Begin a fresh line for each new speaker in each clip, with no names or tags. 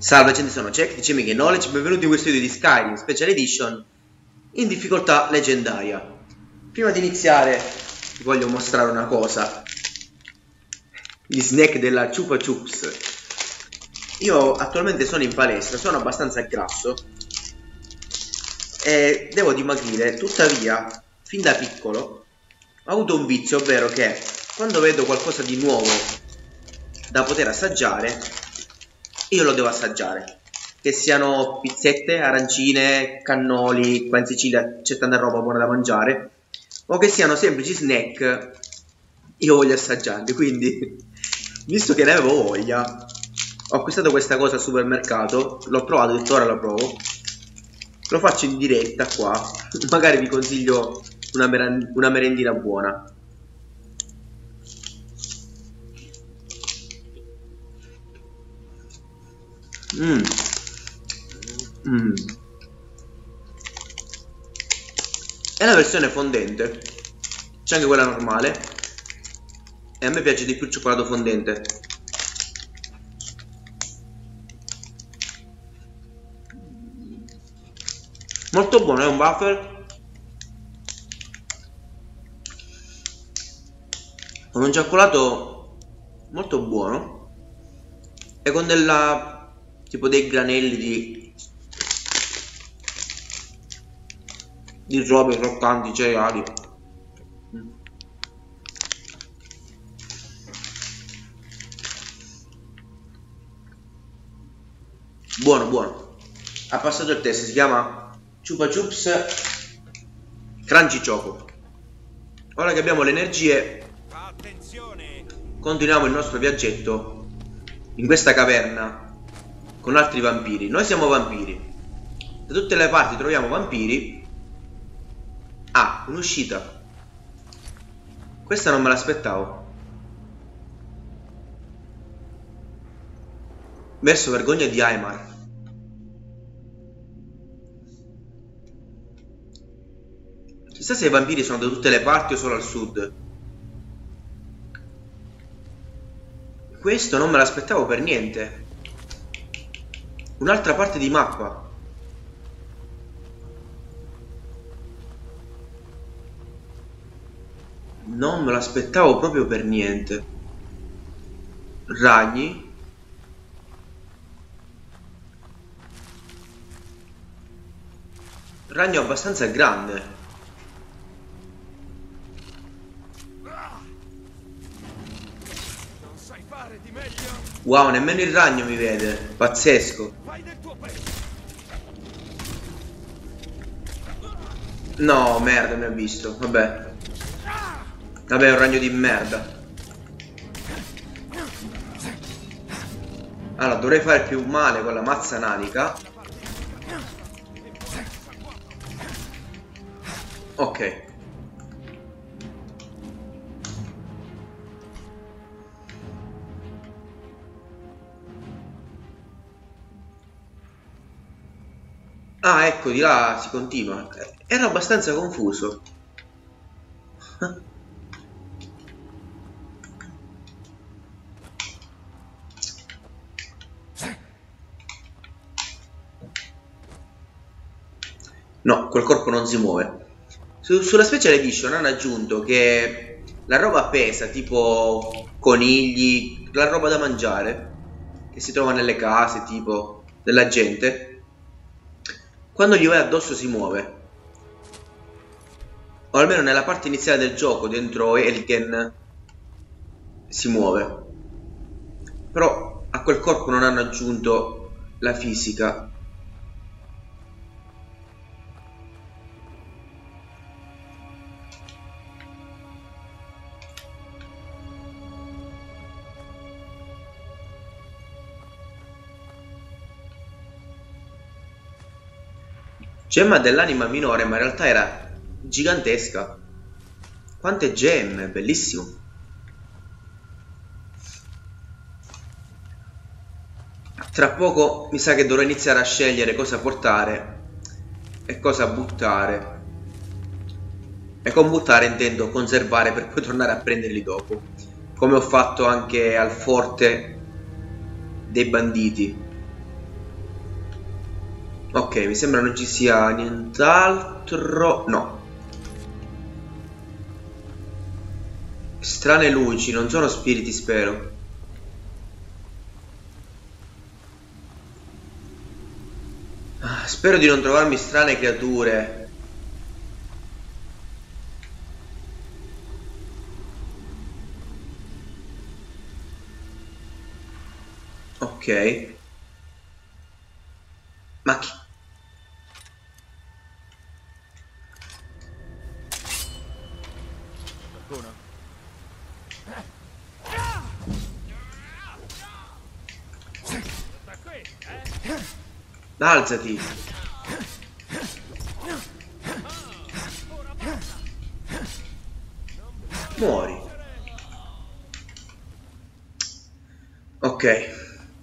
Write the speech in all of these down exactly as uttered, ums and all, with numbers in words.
Salve, gente, sono Jack di Gaming Knowledge, benvenuti in questo video di Skyrim Special Edition in difficoltà leggendaria. Prima di iniziare vi voglio mostrare una cosa. Gli snack della Chupa Chups. Io attualmente sono in palestra, sono abbastanza grasso e devo dimagrire, tuttavia fin da piccolo ho avuto un vizio, ovvero che quando vedo qualcosa di nuovo da poter assaggiare io lo devo assaggiare, che siano pizzette, arancine, cannoli, qua in Sicilia c'è tanta roba buona da mangiare, o che siano semplici snack, io voglio assaggiarli. Quindi, visto che ne avevo voglia, ho acquistato questa cosa al supermercato, l'ho provato, ho detto ora lo provo, lo faccio in diretta qua, magari vi consiglio una, mer una merendina buona. Mmm. Mm. È la versione fondente, c'è anche quella normale e a me piace di più il cioccolato fondente. Molto buono, è un waffle con un cioccolato molto buono e con della tipo dei granelli di di robe croccanti, cereali. Mm. Buono, buono. Ha passato il test, si chiama Chupa Chups Crunchy Choco. Ora che abbiamo le energie, continuiamo il nostro viaggetto in questa caverna con altri vampiri. Noi siamo vampiri, da tutte le parti troviamo vampiri. Ah, un'uscita. Questa non me l'aspettavo. Verso vergogna di Aimar. Chissà se i vampiri sono da tutte le parti o solo al sud. Questo non me l'aspettavo per niente. Un'altra parte di mappa. Non me l'aspettavo proprio per niente. Ragni. Ragno abbastanza grande.
Non sai fare di meglio.
Wow, nemmeno il ragno mi vede. Pazzesco. No, merda, mi ha visto. Vabbè. Vabbè, è un ragno di merda. Allora, dovrei fare più male con la mazza nanica. Ok. Ah, ecco, di là si continua. Ero abbastanza confuso. No, quel corpo non si muove. Su, sulla Special Edition hanno aggiunto che la roba pesa, tipo conigli, la roba da mangiare, che si trova nelle case, tipo, della gente, quando gli vai addosso si muove. O almeno nella parte iniziale del gioco, dentro Helgen, si muove. Però a quel corpo non hanno aggiunto la fisica. Gemma dell'anima minore, ma in realtà era gigantesca. Quante gemme, bellissimo. Tra poco mi sa che dovrò iniziare a scegliere cosa portare e cosa buttare. E con buttare intendo conservare per poi tornare a prenderli dopo, come ho fatto anche al forte dei banditi. Ok, mi sembra non ci sia nient'altro. No. Strane luci, non sono spiriti, spero. Ah, spero di non trovarmi strane creature. Ok. Ma chi?
Qualcuno?
Alzati. Muori. Ok.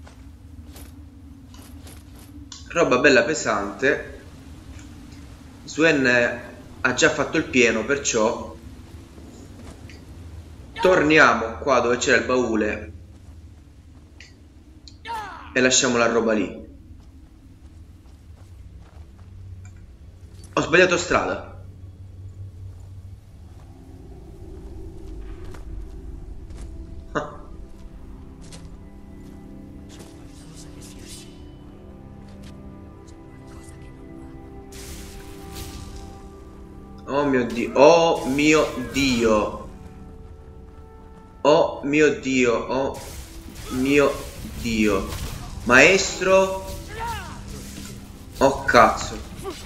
Roba bella pesante. Sven ha già fatto il pieno, perciò torniamo qua dove c'era il baule e lasciamo la roba lì. Ho sbagliato strada. Ah. Oh mio Dio, oh mio Dio, oh mio Dio, oh mio Dio, maestro, oh cazzo,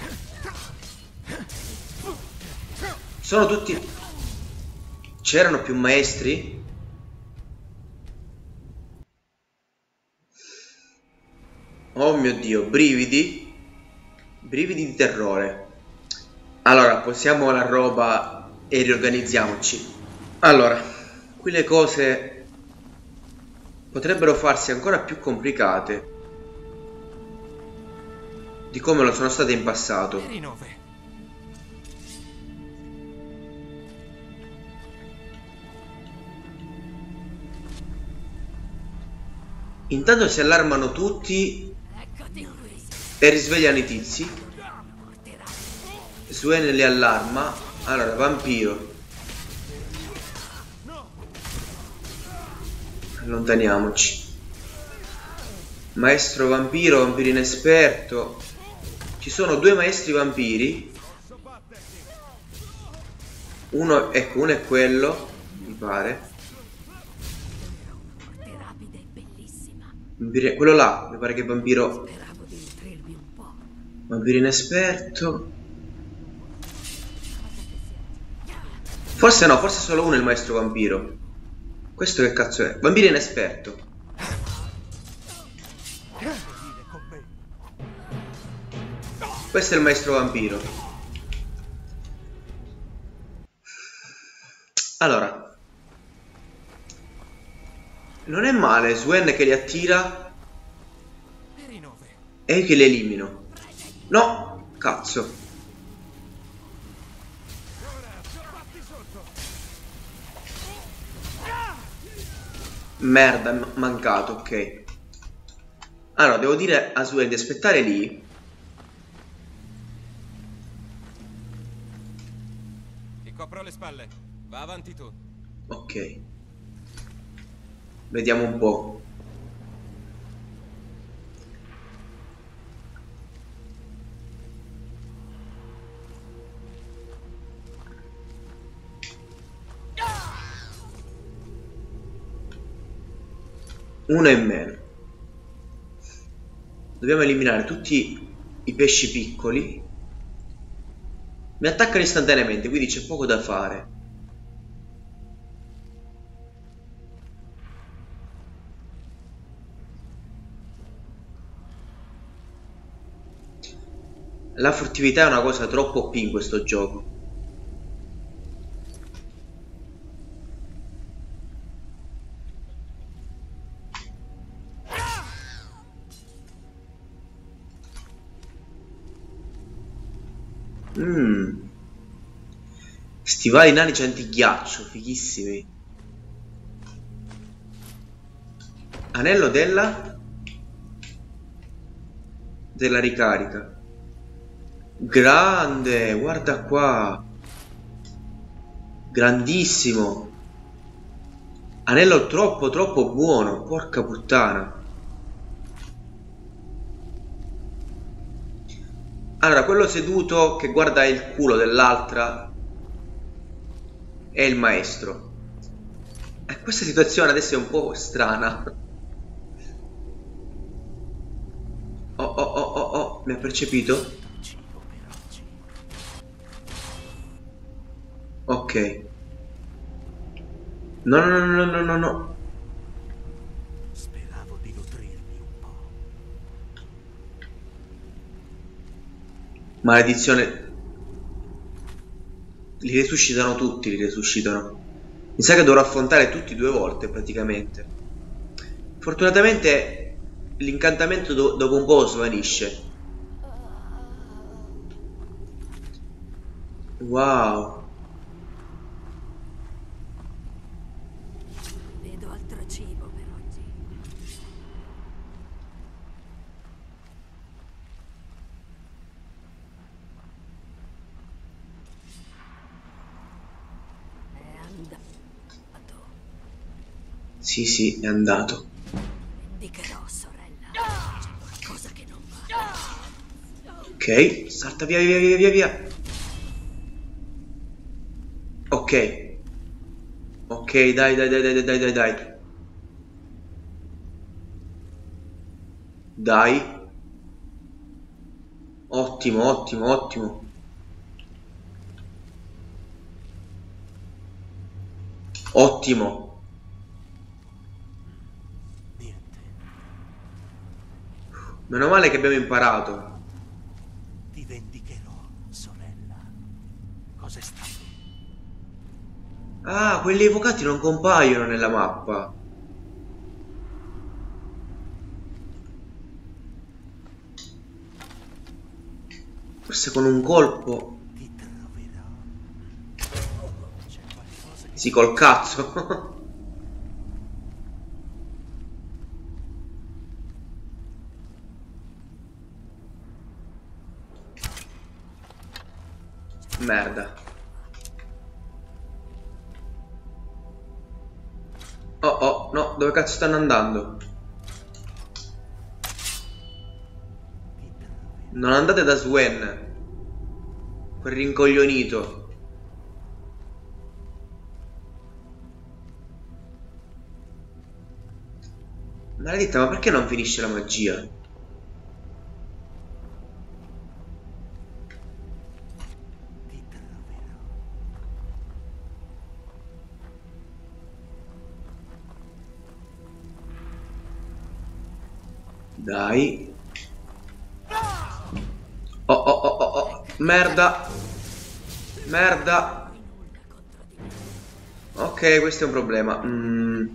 sono tutti, c'erano più maestri? Oh mio Dio, brividi, brividi di terrore. Allora, posiamo la roba e riorganizziamoci. Allora, qui le cose potrebbero farsi ancora più complicate di come lo sono state in passato. Intanto si allarmano tutti e risvegliano i tizi. Sven li allarma. Allora, vampiro. Allontaniamoci. Maestro vampiro, vampiro inesperto. Ci sono due maestri vampiri. Uno, ecco, uno è quello, mi pare. Vampiro, quello là, mi pare che è vampiro. Vampiro inesperto. Forse no, forse solo uno è il maestro vampiro. Questo che cazzo è? Vampiro inesperto. Questo è il maestro vampiro. Allora, non è male Sven che li attira e io che li elimino. No, cazzo. Merda, mancato, ok. Allora, devo dire a Sven di aspettare lì.
Ti copro le spalle. Va avanti tu.
Ok. Vediamo un po'. Uno in meno. Dobbiamo eliminare tutti i pesci piccoli. Mi attaccano istantaneamente, quindi c'è poco da fare. La furtività è una cosa troppo O P in questo gioco. Mmm. Stivali nanici antighiaccio, fighissimi. Anello della... della ricarica. Grande, guarda qua. Grandissimo. Anello troppo troppo buono, porca puttana. Allora, quello seduto che guarda il culo dell'altra è il maestro. E questa situazione adesso è un po' strana. Oh oh oh oh oh, mi ha percepito? Ok. No no no no no no no.
Speravo di nutrirmi un po'.
Maledizione. Li resuscitano tutti, li resuscitano. Mi sa che dovrò affrontare tutti due volte praticamente. Fortunatamente l'incantamento do dopo un po' svanisce. Wow.
Vedo altro cibo per oggi. È andato.
Sì, sì, è andato.
Vendicherò, sorella. C'è qualcosa che non va.
Ok, salta via via via via via. Ok. Ok, dai dai dai dai dai dai dai. Dai. Ottimo, ottimo, ottimo. Ottimo.
Niente.
Meno male che abbiamo imparato.
Ti vendicherò, sorella. Cos'è stato?
Ah, quelli evocati non compaiono nella mappa. Forse con un colpo.
Ti troverò. C'è qualcosa che...
Sì, col cazzo. Merda. Oh oh, no, dove cazzo stanno andando? Non andate da Swen. Quel rincoglionito. Maledetta, ma perché non finisce la magia?
Ti troverò.
Dai. Oh oh oh oh oh. Merda. Merda. Ok, questo è un problema. Mm.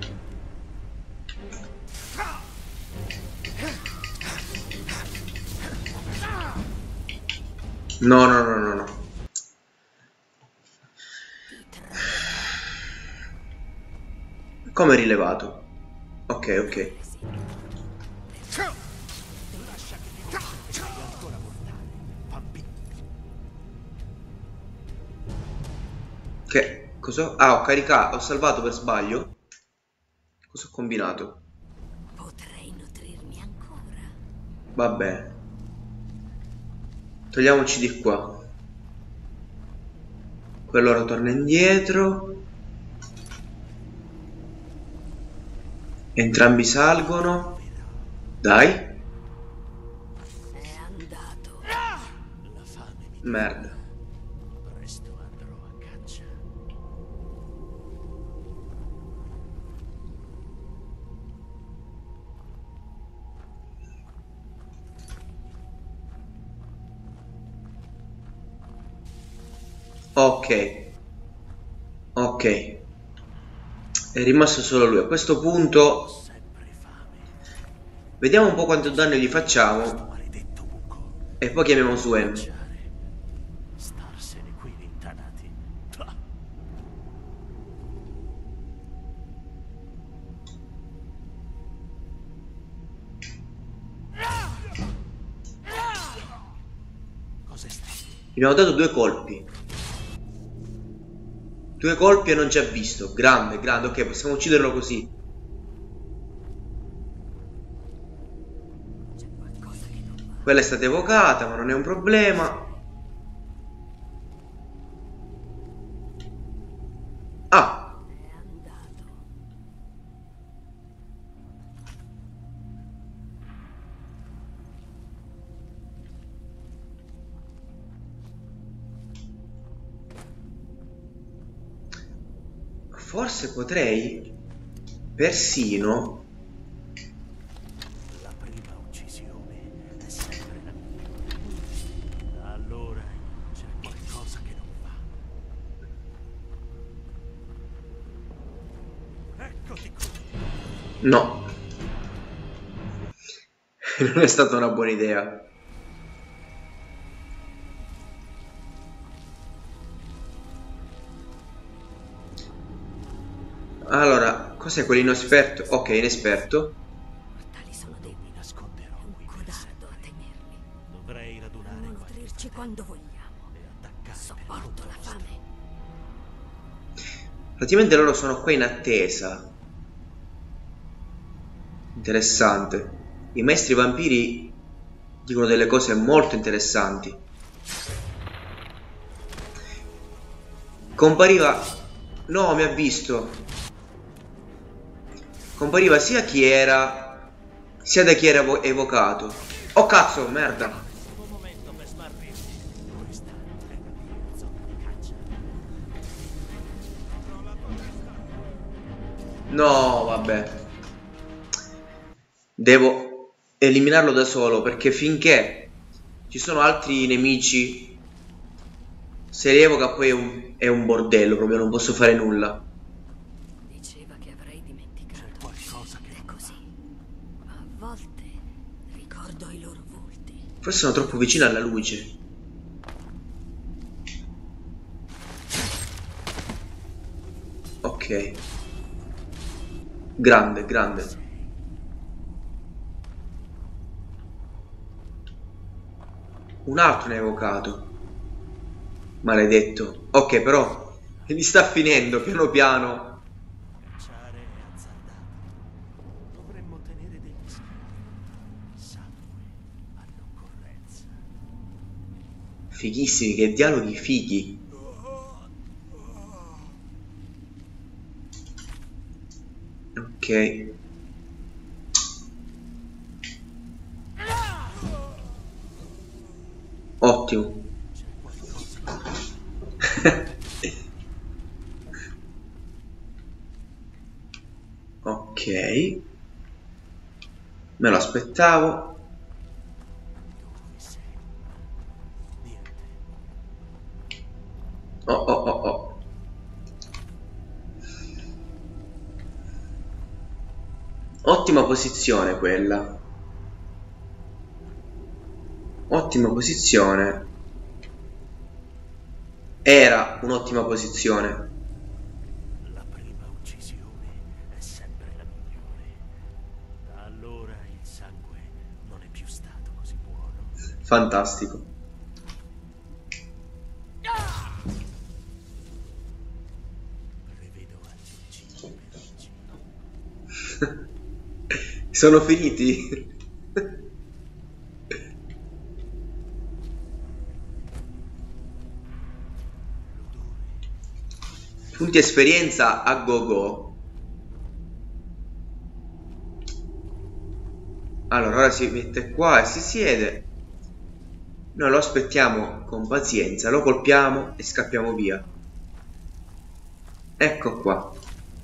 No, no, no, no, no. Come rilevato? Ok, ok.
Lascia che ti mostri che sei ancora mortale, bambino.
Che cosa? Ah, ho caricato, ho salvato per sbaglio. Cosa ho combinato?
Potrei nutrirmi ancora.
Vabbè. Togliamoci di qua. Quello ora torna indietro. Entrambi salgono. Dai.
È andato.
La fame mi...
Merda.
Presto andrò a caccia.
Ok. Ok. È rimasto solo lui. A questo punto
Sempre fame.
vediamo un po' quanto danno gli
Questo
facciamo.
maledetto buco.
E poi chiamiamo Swen.
Mangiare. Starsene qui rintanati. Ah.
Gli abbiamo dato due colpi. Due colpi e non ci ha visto. Grande, grande. Ok, possiamo ucciderlo così.
C'è qualcosa che non va.
Quella è stata evocata, ma non è un problema. Ah,
È andato.
forse potrei persino...
La prima uccisione è sempre la migliore. Allora c'è qualcosa che non va. Eccoti qui.
No. Non è stata una buona idea. Allora, cos'è quell'inesperto? Ok, inesperto.
Mortali sono
Mi
deboli.
nasconderò
È un
qui per
codardo a
sempre.
temerli.
Dovrei radunare
Possiamo
qualche
nutrirci quando vogliamo.
e attaccare
Sopporto la fame.
Praticamente loro sono qua in attesa. Interessante. I maestri vampiri dicono delle cose molto interessanti. Compariva... No, mi ha visto. Compariva sia chi era, sia da chi era evo- evocato. Oh cazzo, merda.
Un momento per smarrirti. Questa è la mia zona di caccia.
No, vabbè. Devo eliminarlo da solo perché finché ci sono altri nemici, se li evoca poi è un, è un bordello, proprio non posso fare nulla.
Diceva che avrei dimenticato.
C'è qualcosa che
È
non
così. A volte ricordo i loro volti.
Forse sono troppo vicino alla luce. Ok. Grande, grande. Un altro ne ha evocato. Maledetto. Ok, però mi sta finendo piano piano.
cacciare è azzardato. Dovremmo tenere degli schemi. Sangue all'occorrenza.
Fighissimi, che dialoghi fighi. Ok. Ottimo.
C'è qualcosa.
Ok. Me lo aspettavo.
Dove sei? Niente.
Oh oh oh oh. Ottima posizione quella. Ottima posizione. Era un'ottima posizione.
La prima uccisione è sempre la migliore. Da allora il sangue non è più stato così buono.
Fantastico.
Prevedo altri uccisi per oggi.
Sono finiti? Punti esperienza a go go. Allora, ora si mette qua e si siede. Noi lo aspettiamo con pazienza, lo colpiamo e scappiamo via. Ecco qua.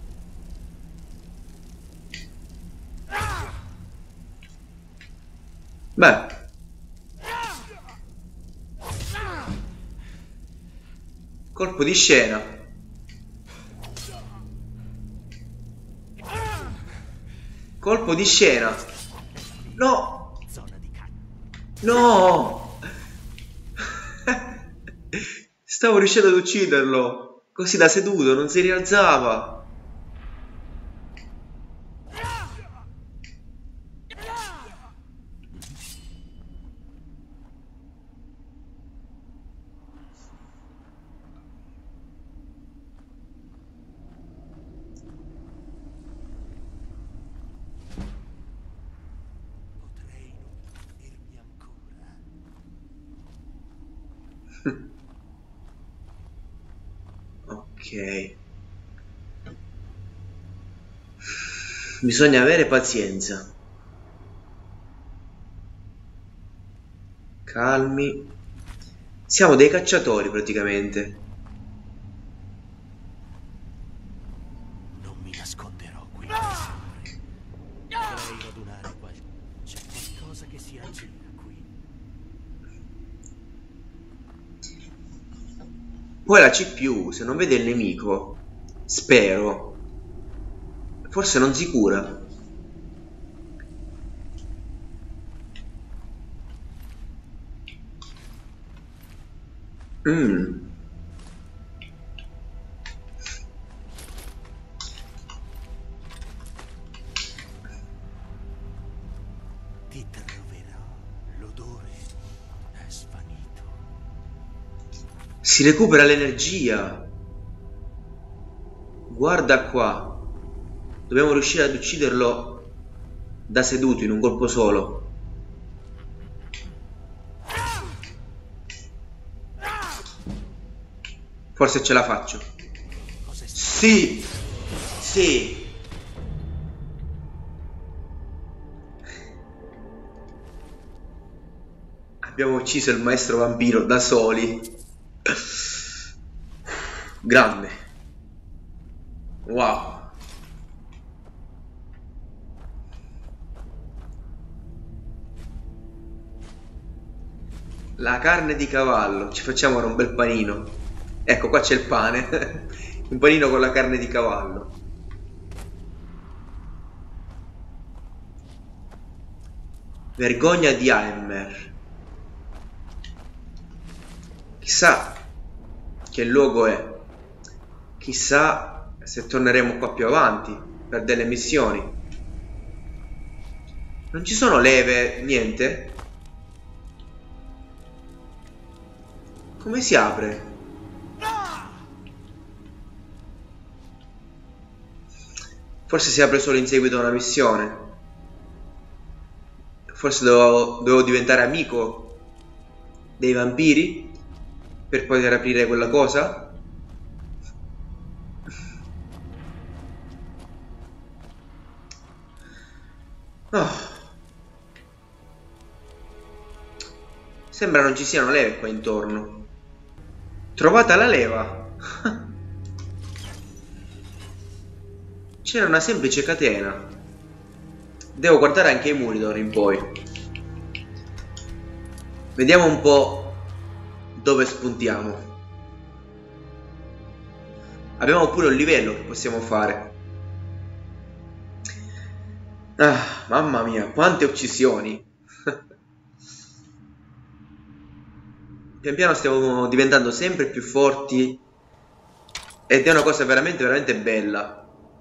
Beh. Colpo di scena. Colpo di scena. No.
Zona di caccia.
No. Stavo riuscendo ad ucciderlo. Così da seduto, non si rialzava. Ok. Bisogna avere pazienza. Calmi. Siamo dei cacciatori praticamente.
Non mi nasconderò qui per sempre. Dovrei radunare qualche... C'è qualcosa che si aggira qui.
Poi la C P U, se non vede il nemico, spero, forse non si cura. Mm.
Ti troverò. L'odore è svanito.
Si recupera l'energia. Guarda qua. Dobbiamo riuscire ad ucciderlo da seduto in un colpo solo. Forse ce la faccio. Sì! Sì! Abbiamo ucciso il maestro vampiro da soli. Grande. Wow. La carne di cavallo. Ci facciamo ora un bel panino. Ecco, qua c'è il pane. Un panino con la carne di cavallo. Vergogna di Heimer. Chissà che luogo è. Chissà se torneremo qua più avanti per delle missioni. Non ci sono leve, niente? Come si apre? Forse si apre solo in seguito a una missione. Forse dovevo, dovevo diventare amico dei vampiri per poter aprire quella cosa. Oh. Sembra non ci siano leve qua intorno. Trovata la leva. C'era una semplice catena. Devo guardare anche i muri d'ora in poi. Vediamo un po' dove spuntiamo. Abbiamo pure un livello che possiamo fare. Ah, mamma mia, quante uccisioni. Pian piano stiamo diventando sempre più forti. Ed è una cosa veramente, veramente bella.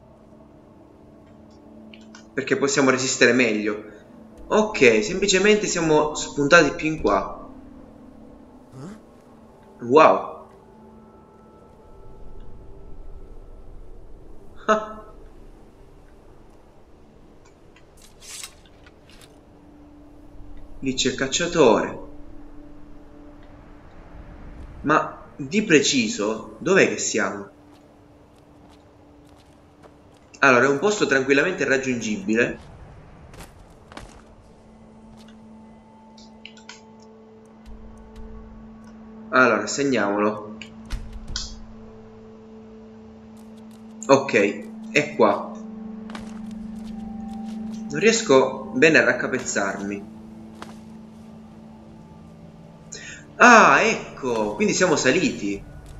Perché possiamo resistere meglio. Ok, semplicemente siamo spuntati più in qua. Wow. Ah. Lì c'è il cacciatore. Ma di preciso dov'è che siamo? Allora, è un posto tranquillamente raggiungibile. Allora, segniamolo. Ok, è qua. Non riesco bene a raccapezzarmi. Ah, ecco, quindi siamo saliti.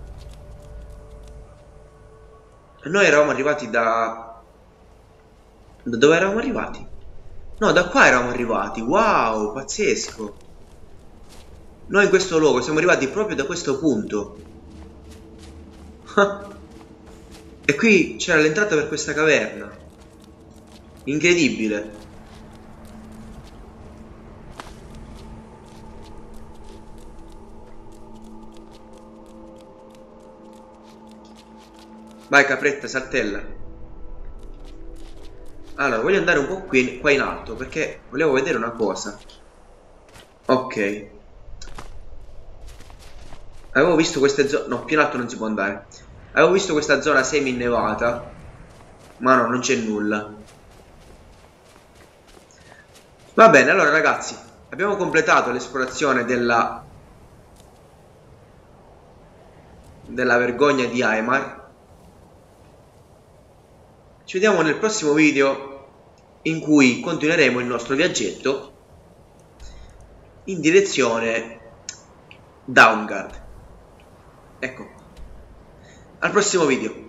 Noi eravamo arrivati da... Da dove eravamo arrivati? No, da qua eravamo arrivati. Wow, pazzesco. Noi in questo luogo siamo arrivati proprio da questo punto. E qui c'era l'entrata per questa caverna. Incredibile. Vai capretta, saltella. Allora, voglio andare un po' qui, qua in alto perché volevo vedere una cosa. Ok. Avevo visto queste zone... No, più in alto non si può andare. Avevo visto questa zona semi innevata, ma no, non c'è nulla. Va bene, allora ragazzi, abbiamo completato l'esplorazione della... della vergogna di Aymar. Ci vediamo nel prossimo video, in cui continueremo il nostro viaggetto in direzione Dawnguard. Ecco, al prossimo video.